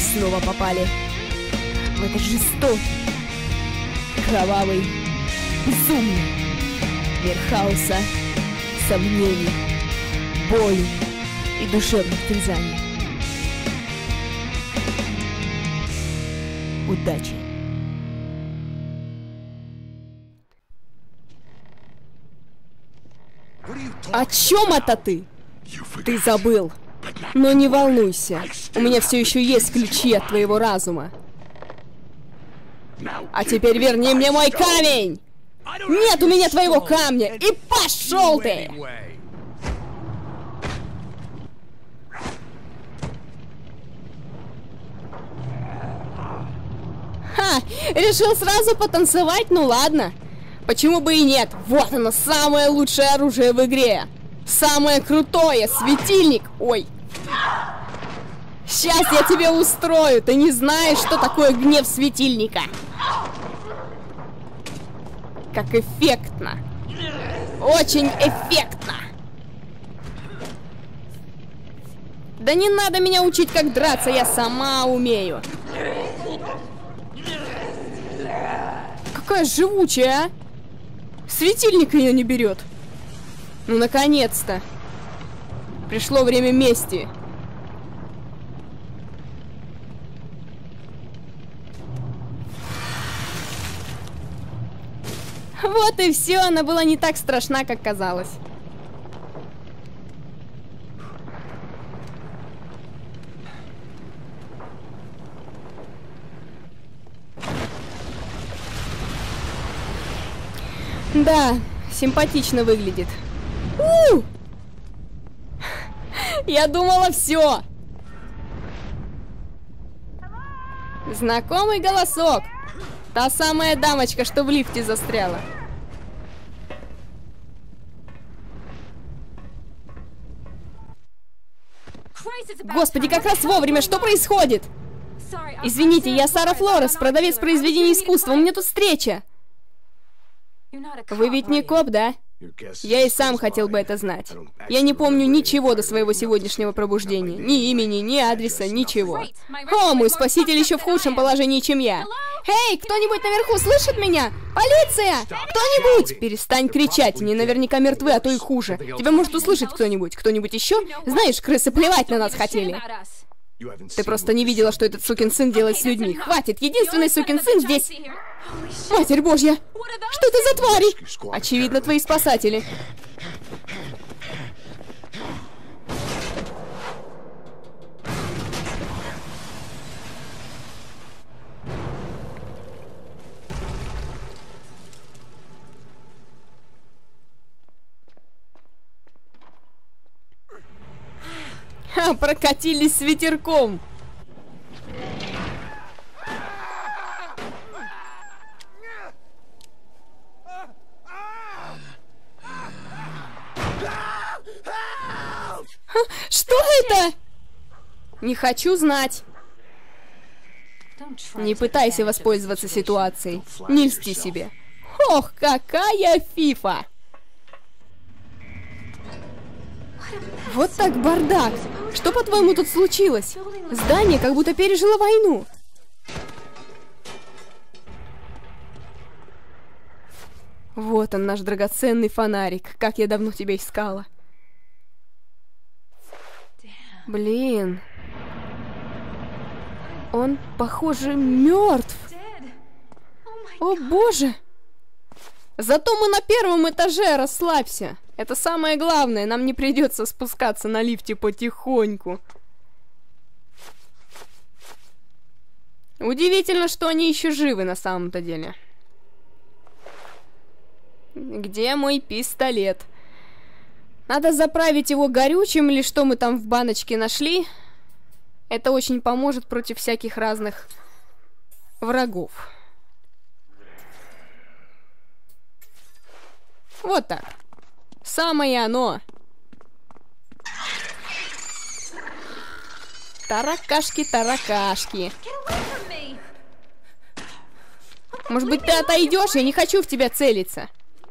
снова попали в этот жестокий, кровавый, безумный мир хаоса, сомнений, боли и душевных терзаний. Удачи! О чем это ты? Ты забыл. Но не волнуйся, у меня все еще есть ключи от твоего разума. А теперь верни мне мой камень! Нет у меня твоего камня! И пошел ты! Ха! Решил сразу потанцевать? Ну ладно. Почему бы и нет? Вот оно, самое лучшее оружие в игре. Самое крутое, светильник. Ой. Сейчас я тебе устрою. Ты не знаешь, что такое гнев светильника. Как эффектно. Очень эффектно. Да не надо меня учить, как драться. Я сама умею. Какая живучая, а? Светильник ее не берет. Ну, наконец-то. Пришло время мести. Вот и все. Она была не так страшна, как казалось. Да, симпатично выглядит. Я думала, все. Знакомый голосок. Та самая дамочка, что в лифте застряла. Господи, как раз вовремя. Что происходит? Извините, я Сара Флорес, продавец произведений искусства. У меня тут встреча. Вы ведь не коп, да? Я и сам хотел бы это знать. Я не помню ничего до своего сегодняшнего пробуждения. Ни имени, ни адреса, ничего. О, мой спаситель еще в худшем положении, чем я. Эй, кто-нибудь наверху слышит меня? Полиция! Кто-нибудь! Перестань кричать, они наверняка мертвы, а то и хуже. Тебя может услышать кто-нибудь. Кто-нибудь еще? Знаешь, крысы плевать на нас хотели. Ты просто не видела, что этот сукин сын делает с людьми. Хватит, единственный сукин сын здесь... Матерь Божья! Что это за твари? Очевидно, твои спасатели. Ха, прокатились с ветерком. Что это? Не хочу знать. Не пытайся воспользоваться ситуацией. Не льсти себе. Ох, какая фифа! Вот так бардак. Что, по-твоему, тут случилось? Здание как будто пережило войну. Вот он, наш драгоценный фонарик. Как я давно тебя искала. Блин. Он, похоже, мертв. О, боже. Зато мы на первом этаже, расслабься. Это самое главное, нам не придется спускаться на лифте потихоньку. Удивительно, что они еще живы на самом-то деле. Где мой пистолет? Надо заправить его горючим или что мы там в баночке нашли. Это очень поможет против всяких разных врагов. Вот так. Самое оно. Таракашки, таракашки. Может быть, ты отойдешь? Я не хочу в тебя целиться.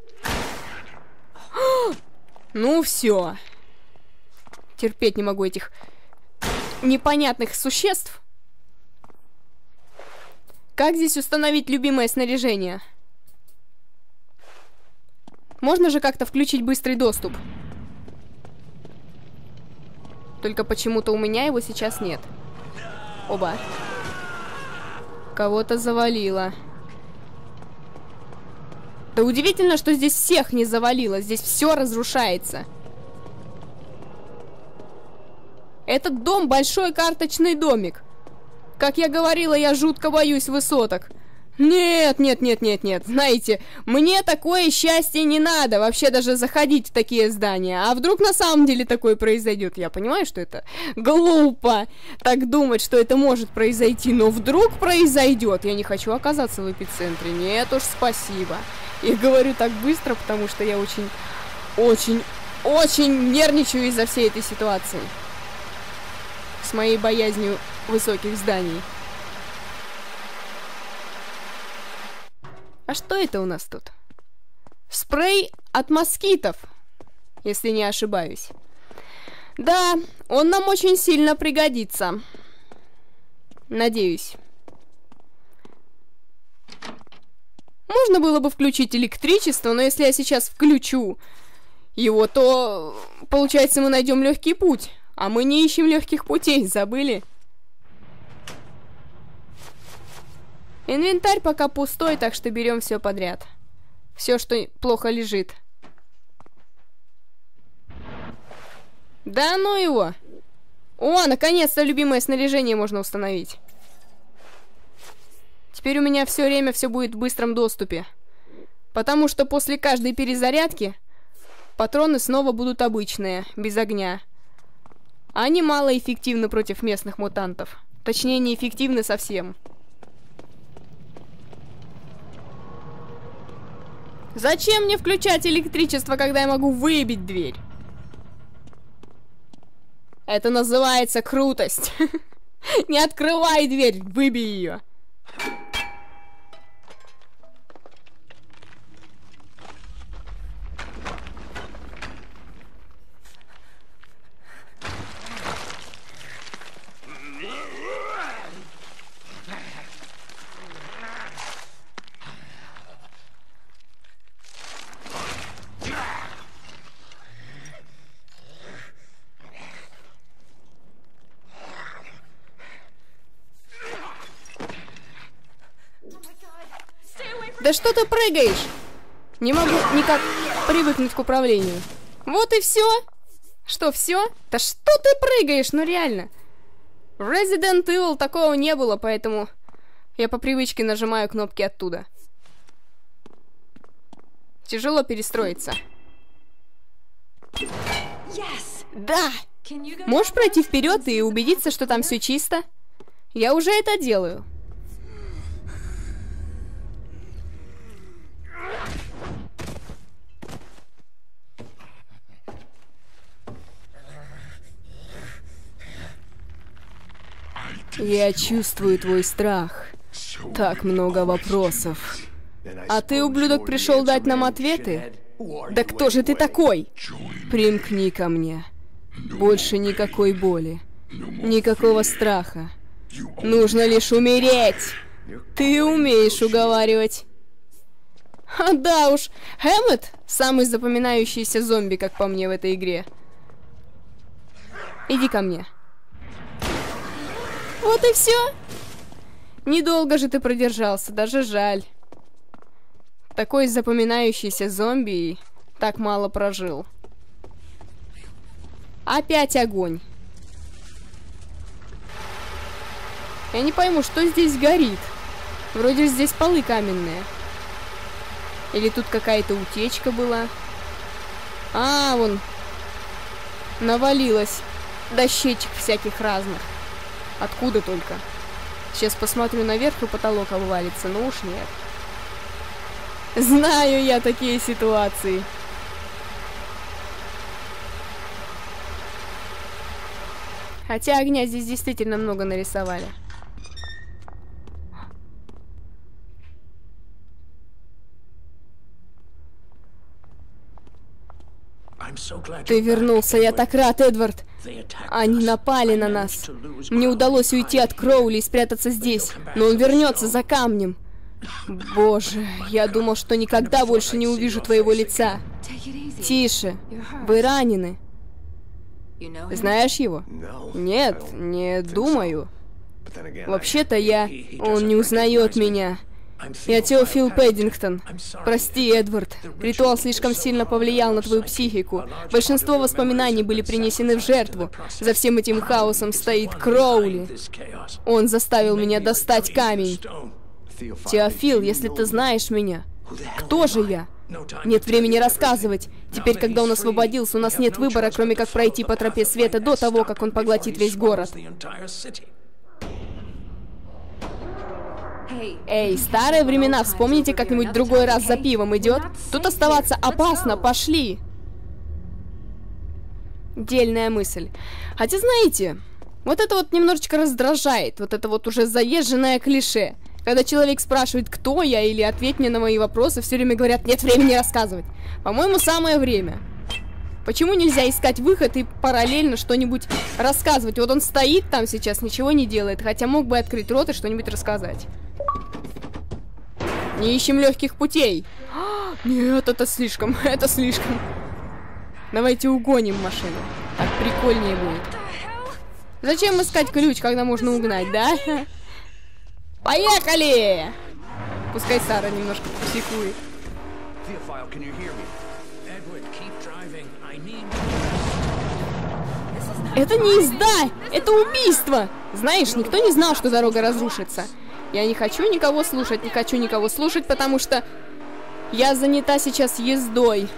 Ну все. Терпеть не могу этих непонятных существ. Как здесь установить любимое снаряжение? Можно же как-то включить быстрый доступ? Только почему-то у меня его сейчас нет. Оба. Кого-то завалило. Да удивительно, что здесь всех не завалило. Здесь все разрушается. Этот дом большой карточный домик. Как я говорила, я жутко боюсь высоток. Нет, нет, нет, нет, нет. Знаете, мне такое счастье не надо. Вообще даже заходить в такие здания. А вдруг на самом деле такое произойдет? Я понимаю, что это глупо так думать, что это может произойти. Но вдруг произойдет. Я не хочу оказаться в эпицентре. Нет уж, спасибо. И говорю так быстро, потому что я очень нервничаю из-за всей этой ситуации. С моей боязнью высоких зданий. А что это у нас тут? Спрей от москитов, если не ошибаюсь. Да, он нам очень сильно пригодится. Надеюсь. Можно было бы включить электричество, но если я сейчас включу его, то, получается, мы найдем легкий путь. А мы не ищем легких путей, забыли? Инвентарь пока пустой, так что берем все подряд. Все, что плохо лежит. Да ну его! О, наконец-то любимое снаряжение можно установить. Теперь у меня все время все будет в быстром доступе. Потому что после каждой перезарядки патроны снова будут обычные, без огня. Они малоэффективны против местных мутантов. Точнее, неэффективны совсем. Зачем мне включать электричество, когда я могу выбить дверь? Это называется крутость. Не открывай дверь, выбей ее. Да что ты прыгаешь? Не могу никак привыкнуть к управлению. Вот и все. Что, все? Да что ты прыгаешь? Ну реально. В Resident Evil такого не было, поэтому я по привычке нажимаю кнопки оттуда. Тяжело перестроиться. Да! Можешь пройти вперед и убедиться, что там все чисто? Я уже это делаю. Я чувствую твой страх. Так много вопросов. А ты, ублюдок, пришел дать нам ответы? Да кто же ты такой? Примкни ко мне. Больше никакой боли. Никакого страха. Нужно лишь умереть. Ты умеешь уговаривать. А да уж, Хэммет — самый запоминающийся зомби, как по мне, в этой игре. Иди ко мне. Вот и все. Недолго же ты продержался, даже жаль. Такой запоминающийся зомби и так мало прожил. Опять огонь. Я не пойму, что здесь горит. Вроде здесь полы каменные. Или тут какая-то утечка была. А, вон. Навалилось дощечек всяких разных. Откуда только? Сейчас посмотрю наверх, и потолок обвалится. Ну уж нет. Знаю я такие ситуации. Хотя огня здесь действительно много нарисовали. Ты вернулся, я так рад, Эдвард. Они напали на нас. Мне удалось уйти от Кроули и спрятаться здесь, но он вернется за камнем. Боже, я думал, что никогда больше не увижу твоего лица. Тише, вы ранены. Знаешь его? Нет, не думаю. Вообще-то он не узнает меня. Я Теофил Пэддингтон. Прости, Эдвард. Ритуал слишком сильно повлиял на твою психику. Большинство воспоминаний были принесены в жертву. За всем этим хаосом стоит Кроули. Он заставил меня достать камень. Теофил, если ты знаешь меня, кто же я? Нет времени рассказывать. Теперь, когда он освободился, у нас нет выбора, кроме как пройти по тропе света до того, как он поглотит весь город. Эй, старые времена, вспомните как-нибудь другой раз за пивом идет? Тут оставаться опасно, пошли! Дельная мысль. Хотя, знаете, вот это вот немножечко раздражает, вот это вот уже заезженное клише. Когда человек спрашивает, кто я, или ответь мне на мои вопросы, все время говорят, нет времени рассказывать. По-моему, самое время. Почему нельзя искать выход и параллельно что-нибудь рассказывать? Вот он стоит там сейчас, ничего не делает, хотя мог бы открыть рот и что-нибудь рассказать. Не ищем легких путей. Нет, это слишком, это слишком. Давайте угоним машину. Так прикольнее будет. Зачем искать ключ, когда можно угнать, да? Поехали! Пускай Сара немножко психует. Это не езда! Это убийство! Знаешь, никто не знал, что дорога разрушится. Я не хочу никого слушать, потому что я занята сейчас ездой.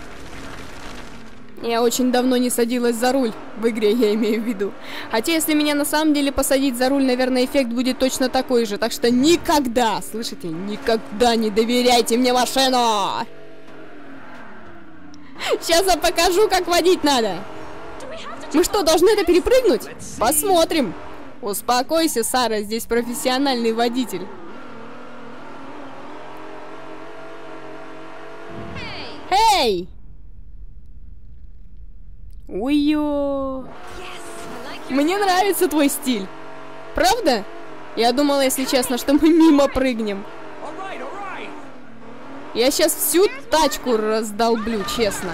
Я очень давно не садилась за руль. В игре я имею в виду. Хотя, если меня на самом деле посадить за руль, наверное, эффект будет точно такой же. Так что никогда, слышите, никогда не доверяйте мне машину! Сейчас я покажу, как водить надо. Мы что, должны это перепрыгнуть? Посмотрим. Успокойся, Сара, здесь профессиональный водитель. Эй! Ой-ё! Мне нравится твой стиль. Правда? Я думала, если честно, что мы мимо прыгнем. Я сейчас всю тачку раздолблю, честно.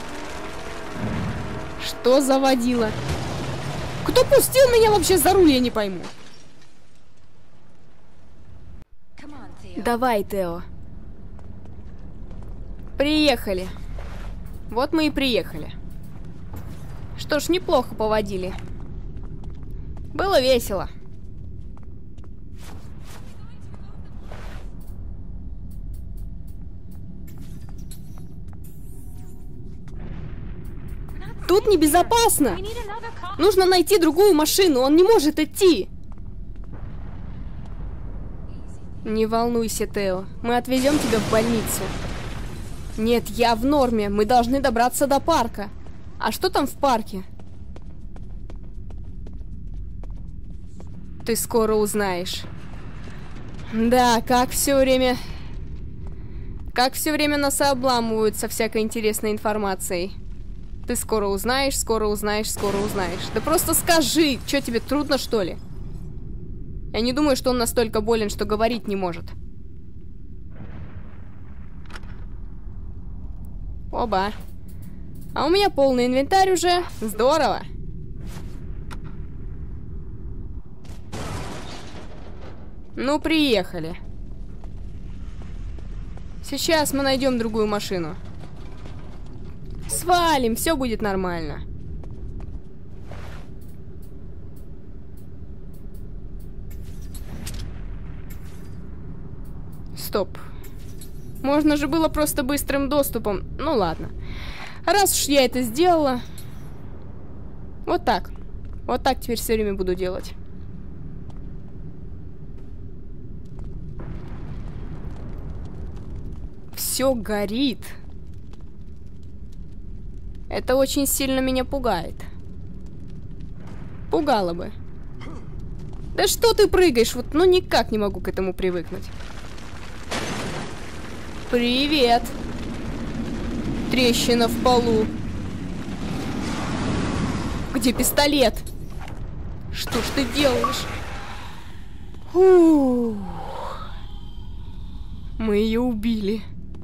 Что за водила? Кто пустил меня вообще за руль, я не пойму. Давай, Тео. Приехали. Вот мы и приехали. Что ж, неплохо поводили. Было весело. Тут небезопасно. Нужно найти другую машину, он не может идти. Не волнуйся, Тео, мы отвезем тебя в больницу. Нет, я в норме, мы должны добраться до парка. А что там в парке? Ты скоро узнаешь. Да, как все время нас обламывают со всякой интересной информацией. Ты скоро узнаешь, скоро узнаешь, скоро узнаешь. Да просто скажи, что тебе трудно, что ли? Я не думаю, что он настолько болен, что говорить не может. Оба. А у меня полный инвентарь уже. Здорово. Ну, приехали. Сейчас мы найдем другую машину. Свалим, все будет нормально. Стоп. Можно же было просто быстрым доступом. Ну ладно. Раз уж я это сделала. Вот так. Вот так теперь все время буду делать. Все горит. Это очень сильно меня пугает. Пугало бы. Да что ты прыгаешь? Вот, ну никак не могу к этому привыкнуть. Привет. Трещина в полу. Где пистолет? Что ж ты делаешь? Фух. Мы ее убили.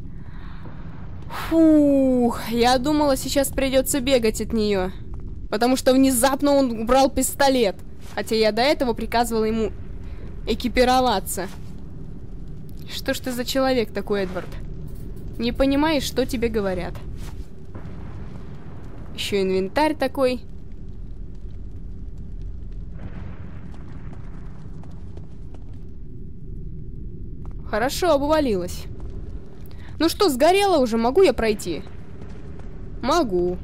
Фух, я думала, сейчас придется бегать от нее. Потому что внезапно он убрал пистолет. Хотя я до этого приказывала ему экипироваться. Что ж ты за человек такой, Эдвард? Не понимаешь, что тебе говорят. Еще инвентарь такой. Хорошо, обвалилась. Ну что, сгорела уже? Могу я пройти? Могу.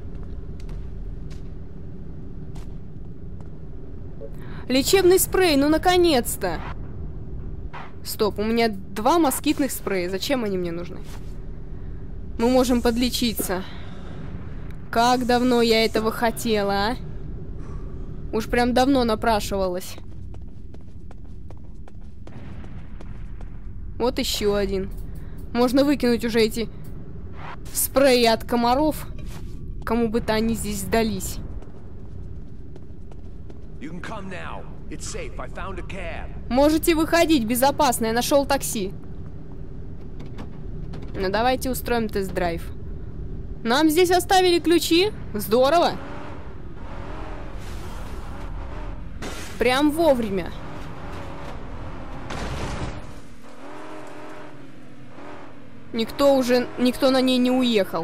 Лечебный спрей, ну наконец-то! Стоп, у меня 2 москитных спрея. Зачем они мне нужны? Мы можем подлечиться. Как давно я этого хотела, а? Уж прям давно напрашивалась. Вот еще один. Можно выкинуть уже эти спреи от комаров. Кому бы то они здесь сдались. Можете выходить, безопасно, я нашел такси. Ну давайте устроим тест-драйв. Нам здесь оставили ключи. Здорово. Прям вовремя. Никто на ней не уехал.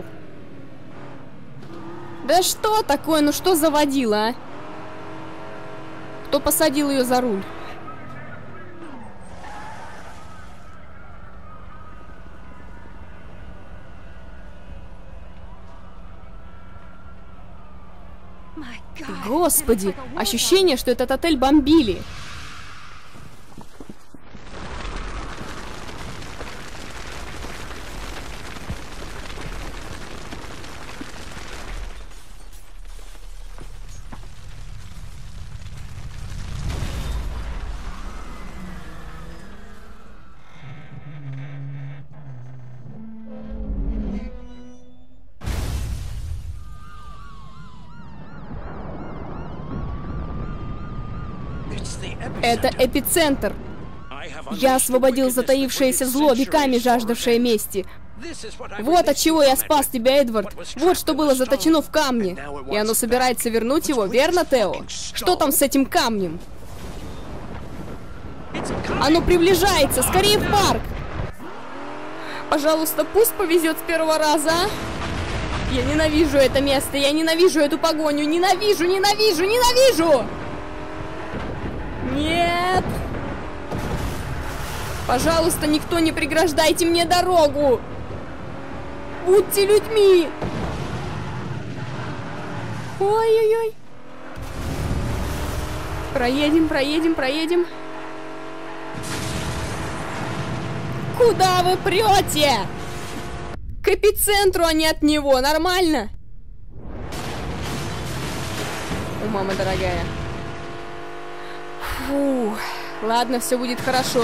Да что такое? Ну что за водила, а? Кто посадил ее за руль? Господи, ощущение, что этот отель бомбили. Это эпицентр. Я освободил затаившееся зло, веками жаждавшее мести. Вот от чего я спас тебя, Эдвард. Вот что было заточено в камне. И оно собирается вернуть его, верно, Тео? Что там с этим камнем? Оно приближается, скорее в парк. Пожалуйста, пусть повезет с первого раза, а? Я ненавижу это место, я ненавижу эту погоню, ненавижу, ненавижу, ненавижу! Нет! Пожалуйста, никто не преграждайте мне дорогу! Будьте людьми! Ой-ой-ой! Проедем, проедем, проедем. Куда вы прете? К эпицентру, а не от него. Нормально? О, мама дорогая. Фу. Ладно, все будет хорошо.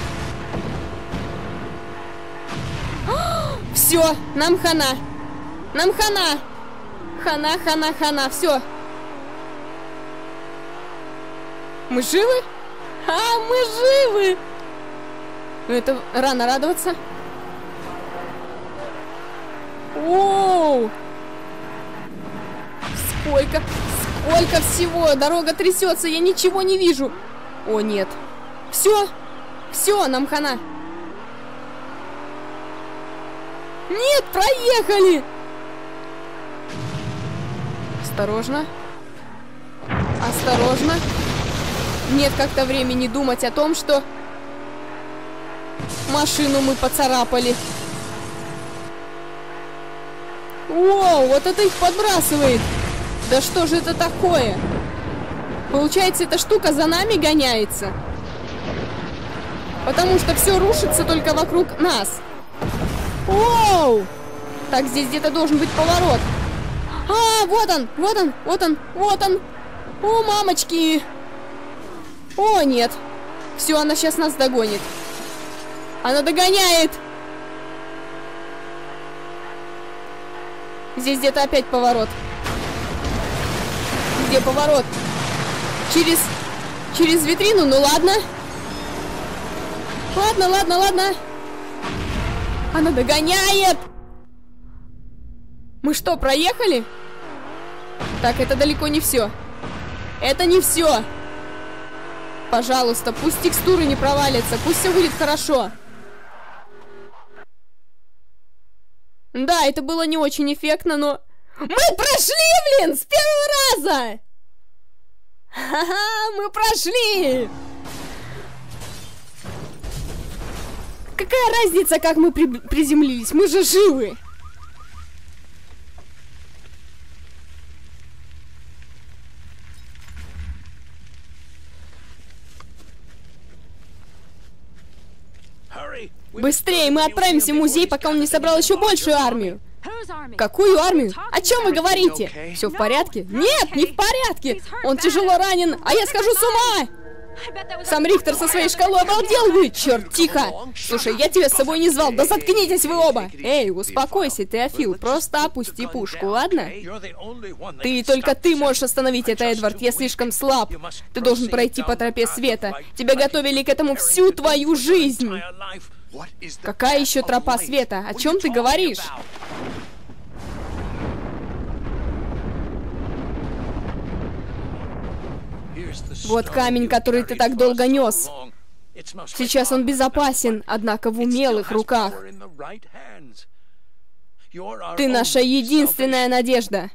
Все, нам хана. Нам хана. Хана, хана, хана. Все. Мы живы? А, мы живы! Ну это рано радоваться. Оу! Сколько всего! Дорога трясется, я ничего не вижу. О, нет. Все! Все, нам хана. Нет, проехали! Осторожно. Осторожно. Нет как-то времени думать о том, что машину мы поцарапали. Воу, вот это их подбрасывает. Да что же это такое? Получается, эта штука за нами гоняется. Потому что все рушится только вокруг нас. Воу! Так, здесь где-то должен быть поворот. А, вот он, вот он, вот он, вот он. О, мамочки. О, нет. Все, она сейчас нас догонит. Она догоняет. Здесь где-то опять поворот. Где поворот? Через витрину? Ну ладно. Ладно. Она догоняет! Мы что, проехали? Так, это далеко не все. Это не все. Пожалуйста, пусть текстуры не провалятся, пусть все будет хорошо. Да, это было не очень эффектно, но... Мы прошли, блин, с первого раза! Ха-ха, мы прошли! Какая разница, как мы приземлились? Мы же живы! Быстрее, мы отправимся в музей, пока он не собрал еще большую армию. Какую армию? О чем вы говорите? Все в порядке? Нет, не в порядке! Он тяжело ранен, а я схожу с ума! Сам Рихтер со своей шкалой обалдел бы! Черт, тихо! Слушай, я тебя с собой не звал, да заткнитесь вы оба! Эй, успокойся, Теофил, просто опусти пушку, ладно? Только ты можешь остановить это, Эдвард, я слишком слаб. Ты должен пройти по тропе света. Тебя готовили к этому всю твою жизнь! Какая еще тропа света? О чем ты говоришь? Вот камень, который ты так долго нес. Сейчас он безопасен, однако в умелых руках. Ты наша единственная надежда.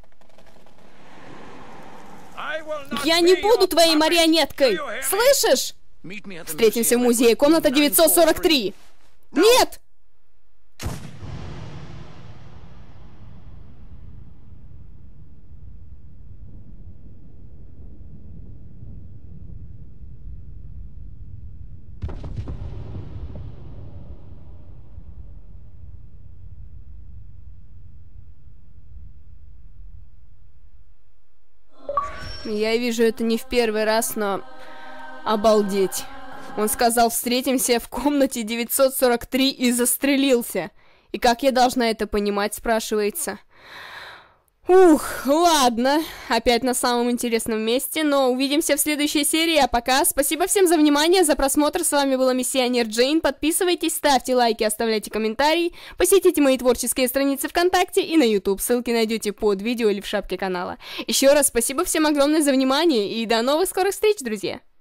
Я не буду твоей марионеткой! Слышишь? Встретимся в музее, комната 943. Нет! Я вижу это не в первый раз, но... Обалдеть. Он сказал, встретимся в комнате 943 и застрелился. И как я должна это понимать, спрашивается. Ух, ладно. Опять на самом интересном месте, но увидимся в следующей серии. А пока, спасибо всем за внимание, за просмотр. С вами была Миссионер Джейн. Подписывайтесь, ставьте лайки, оставляйте комментарии. Посетите мои творческие страницы ВКонтакте и на YouTube. Ссылки найдете под видео или в шапке канала. Еще раз спасибо всем огромное за внимание и до новых скорых встреч, друзья.